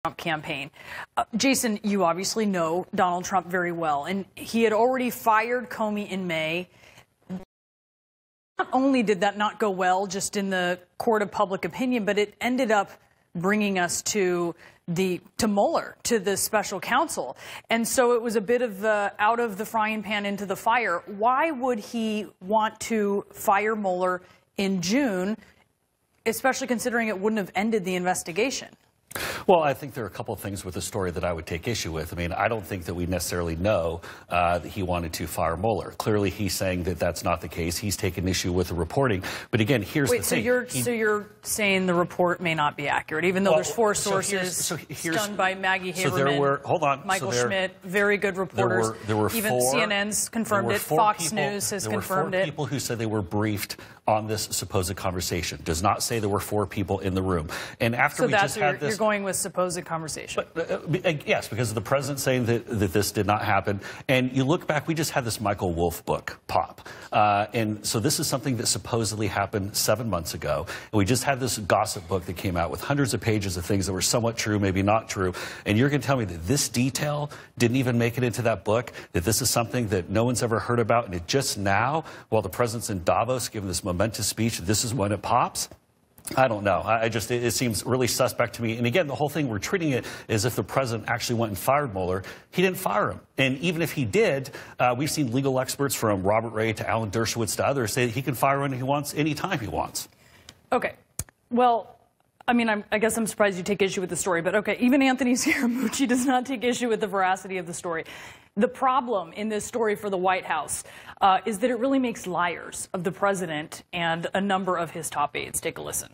Trump campaign. Jason, you obviously know Donald Trump very well, and he had already fired Comey in May. Not only did that not go well just in the court of public opinion, but it ended up bringing us to Mueller, to the special counsel. And so it was a bit of out of the frying pan into the fire. Why would he want to fire Mueller in June, especially considering it wouldn't have ended the investigation? Well, I think there are a couple of things with the story that I would take issue with. I mean, I don't think that we necessarily know that he wanted to fire Mueller. Clearly, he's saying that that's not the case. He's taken issue with the reporting. But again, here's the thing. So you're saying the report may not be accurate, even though there's four sources stunned by Maggie Haberman, so there were, hold on, Michael Schmidt, very good reporters. There were even CNN's confirmed it. Fox News has confirmed it. There were 4 people who said they were briefed on this supposed conversation. Does not say there were 4 people in the room. And after we just had this, you're going with supposed conversation. But, yes, because of the president saying that this did not happen. And you look back, we just had this Michael Wolff book pop. And so this is something that supposedly happened 7 months ago. And we just had this gossip book that came out with hundreds of pages of things that were somewhat true, maybe not true. And you're going to tell me that this detail didn't even make it into that book, that this is something that no one's ever heard about, and it just now, while the president's in Davos giving this momentous speech, this is when it pops? I don't know. It seems really suspect to me. And again, the whole thing, we're treating it as if the president actually went and fired Mueller. He didn't fire him. And even if he did, we've seen legal experts from Robert Ray to Alan Dershowitz to others say that he can fire when he wants, anytime he wants. Okay. Well, I mean, I guess I'm surprised you take issue with the story, but okay, even Anthony Scaramucci does not take issue with the veracity of the story. The problem in this story for the White House is that it really makes liars of the president and a number of his top aides. Take a listen.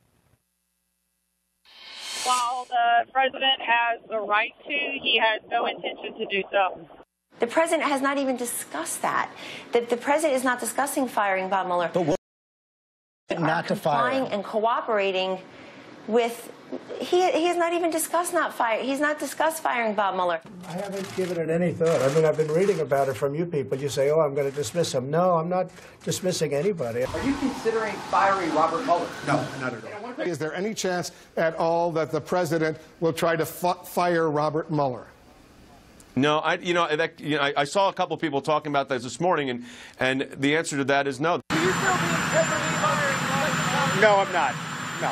While the president has the right to, he has no intention to do so. The president has not even discussed that. The president is not discussing firing Bob Mueller. But not to fire and cooperating with. He has not even discussed He's not discussed firing Bob Mueller. I haven't given it any thought. I mean, I've been reading about it from you people. You say, oh, I'm going to dismiss him. No, I'm not dismissing anybody. Are you considering firing Robert Mueller? No, not at all. Is there any chance at all that the president will try to fire Robert Mueller? No, I saw a couple of people talking about this morning, and the answer to that is no. Do you still be integrity firing? No, I'm not. No.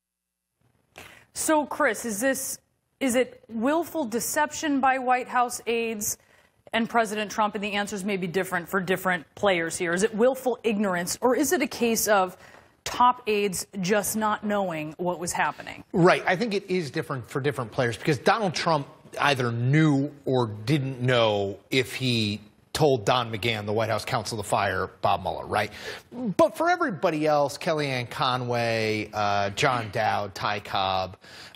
So, Chris, is it willful deception by White House aides and President Trump? And the answers may be different for different players here. Is it willful ignorance, or is it a case of top aides just not knowing what was happening? Right. I think it is different for different players, because Donald Trump either knew or didn't know if he told Don McGahn, the White House counsel, to fire Bob Mueller, right? But for everybody else, Kellyanne Conway, John Dowd, Ty Cobb,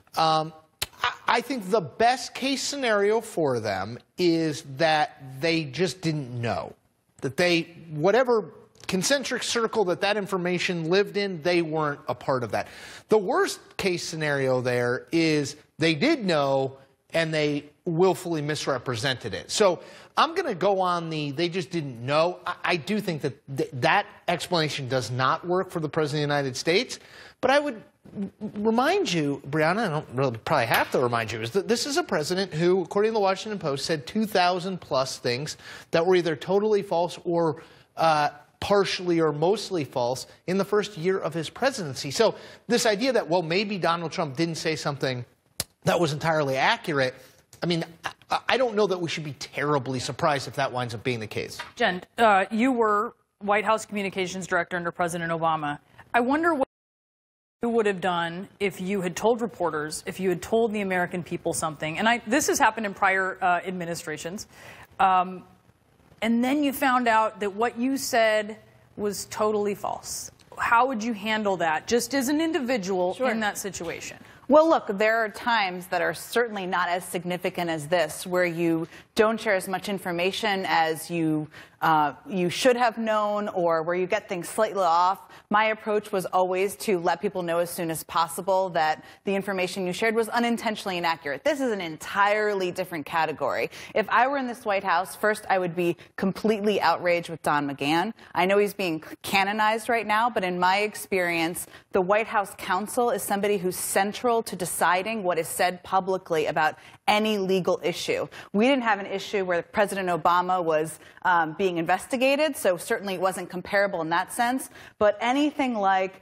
I think the best case scenario for them is that they just didn't know. That they, whatever concentric circle that information lived in, they weren't a part of that. The worst case scenario there is they did know and they willfully misrepresented it. So I'm going to go on they just didn't know. I do think that that explanation does not work for the President of the United States. But I would remind you, Brianna, I don't really probably have to remind you, is that this is a president who, according to the Washington Post, said 2,000 plus things that were either totally false or partially or mostly false in the first year of his presidency. So this idea that, well, maybe Donald Trump didn't say something that was entirely accurate, I mean, I don't know that we should be terribly surprised if that winds up being the case. Jen, you were White House Communications Director under President Obama. I wonder what you would have done if you had told reporters, if you had told the American people something. And this has happened in prior administrations. And then you found out that what you said was totally false. How would you handle that, just as an individual in that situation? Well, look, there are times that are certainly not as significant as this, where you don't share as much information as you should have known, or where you get things slightly off. My approach was always to let people know as soon as possible that the information you shared was unintentionally inaccurate. This is an entirely different category. If I were in this White House, first I would be completely outraged with Don McGahn. I know he's being canonized right now, but in my experience, the White House counsel is somebody who's central to deciding what is said publicly about any legal issue. We didn't have an issue where President Obama was being investigated, so certainly it wasn't comparable in that sense. But anything like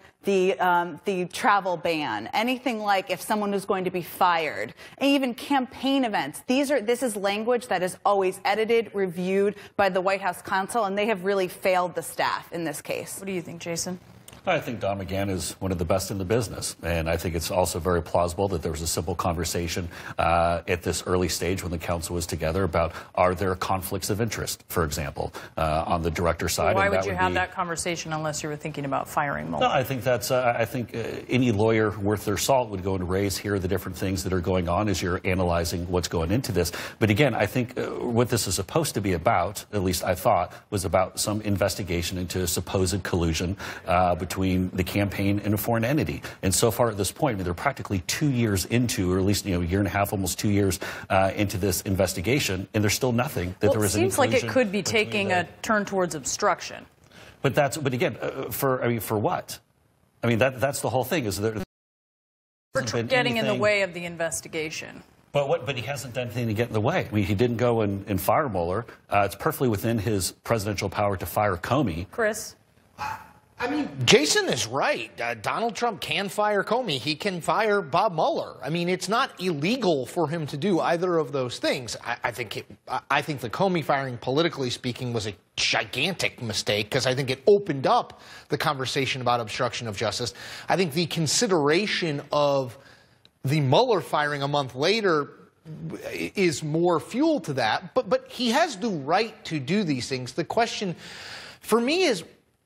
the travel ban, anything like if someone was going to be fired, and even campaign events. This is language that is always edited, reviewed by the White House counsel, and they have really failed the staff in this case. What do you think, Jason? I think Don McGahn is one of the best in the business, and I think it's also very plausible that there was a simple conversation at this early stage when the council was together about are there conflicts of interest, for example, on the director side. Well, why would you have that conversation unless you were thinking about firing Mueller? No, I think that's. I think any lawyer worth their salt would go and raise here the different things that are going on as you're analyzing what's going into this. But again, I think what this is supposed to be about, at least I thought, was about some investigation into supposed collusion between the campaign and a foreign entity. And so far at this point, I mean, they're practically 2 years into, or at least, a year and a half, almost 2 years into this investigation, and there's still nothing that there is any collusion. It seems like it could be taking a turn towards obstruction. But again, for what? I mean, that's the whole thing. Is there getting in the way of the investigation? But he hasn't done anything to get in the way. I mean, he didn't go and fire Mueller. It's perfectly within his presidential power to fire Comey. Chris? I mean, Jason is right. Donald Trump can fire Comey. He can fire Bob Mueller. I mean, it's not illegal for him to do either of those things. I think the Comey firing, politically speaking, was a gigantic mistake because I think it opened up the conversation about obstruction of justice. I think the consideration of the Mueller firing a month later is more fuel to that. But he has the right to do these things. The question for me is,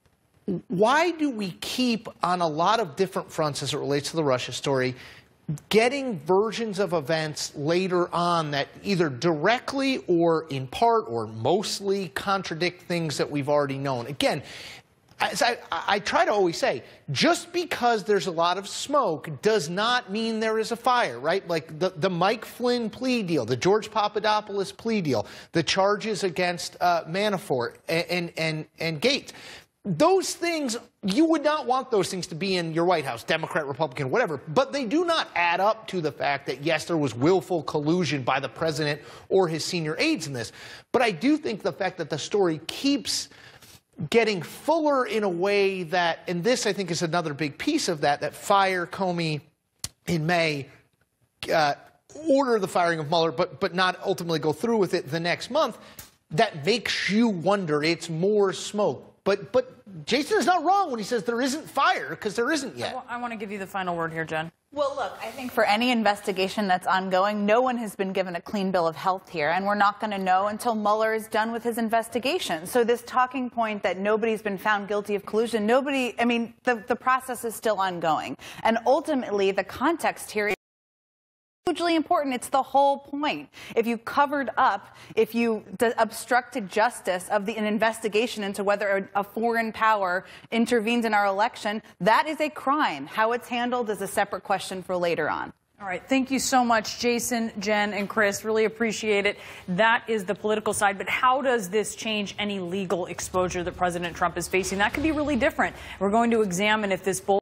why do we keep, on a lot of different fronts as it relates to the Russia story, getting versions of events later on that either directly or in part or mostly contradict things that we've already known? Again, as I try to always say, just because there's a lot of smoke does not mean there is a fire, right? Like the Mike Flynn plea deal, the George Papadopoulos plea deal, the charges against Manafort and Gates. Those things, you would not want those things to be in your White House, Democrat, Republican, whatever, but they do not add up to the fact that, yes, there was willful collusion by the president or his senior aides in this. But I do think the fact that the story keeps getting fuller in a way that, and this I think is another big piece of that fire Comey in May, order the firing of Mueller, but not ultimately go through with it the next month, that makes you wonder. It's more smoke. But Jason is not wrong when he says there isn't fire, because there isn't yet. I want to give you the final word here, Jen. Well, look, I think for any investigation that's ongoing, no one has been given a clean bill of health here, and we're not going to know until Mueller is done with his investigation. So this talking point that nobody's been found guilty of collusion, the process is still ongoing. And ultimately, the context here is hugely important. It's the whole point. If you covered up, if you obstructed justice of an investigation into whether a foreign power intervenes in our election, that is a crime. How it's handled is a separate question for later on. All right. Thank you so much, Jason, Jen, and Chris. Really appreciate it. That is the political side. But how does this change any legal exposure that President Trump is facing? That could be really different. We're going to examine if this